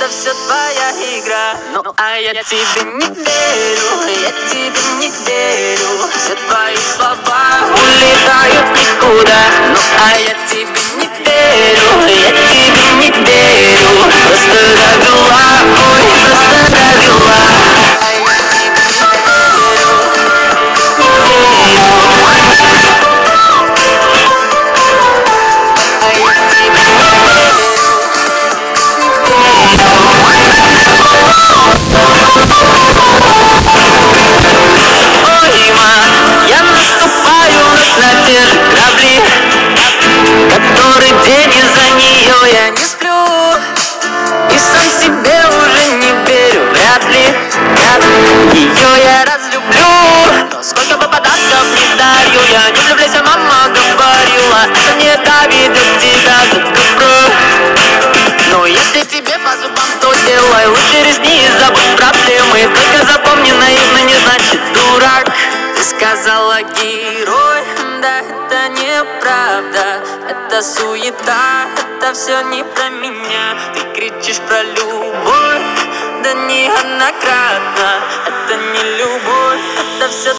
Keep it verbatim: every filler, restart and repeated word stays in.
это все твоя игра. Ну а я тебе не верю, я тебе не верю. Все твои слова улетают никуда. Ну а я тебе не верю, я тебе не верю. Просто довела, ой, просто довела. А я тебе не верю, не верю. А я тебе не верю. Ой, ма, я наступаю на те же грабли, который день из-за нее я не сплю. И сам себе уже не верю, вряд ли, вряд ли ее я разлюблю. Но сколько бы подарков не дарю, я не влюбляюсь, а мама говорила, это не доведет тебя до добра. Но если тебе по зубам, то делай лучше резни и забудь проблемы. Только запомни, наивно не значит дурак. Ты сказала герой, да это неправда. Это суета, это все не про меня. Ты кричишь про любовь, да неоднократно. Это не любовь, это все